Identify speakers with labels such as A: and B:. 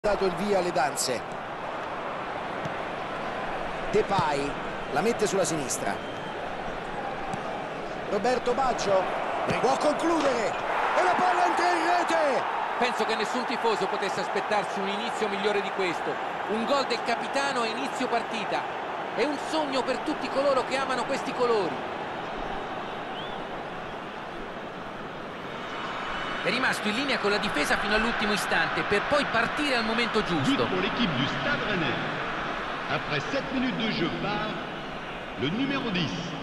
A: dato il via alle danze. Depay la mette sulla sinistra. Roberto Baggio può concludere e la palla entra in rete.
B: Penso che nessun tifoso potesse aspettarsi un inizio migliore di questo. Un gol del capitano a inizio partita. È un sogno per tutti coloro che amano questi colori. È rimasto in linea con la difesa fino all'ultimo istante per poi partire al momento giusto.
C: But pour l'équipe du Stade Rennais. Après 7 minutes de jeu part le numéro 10.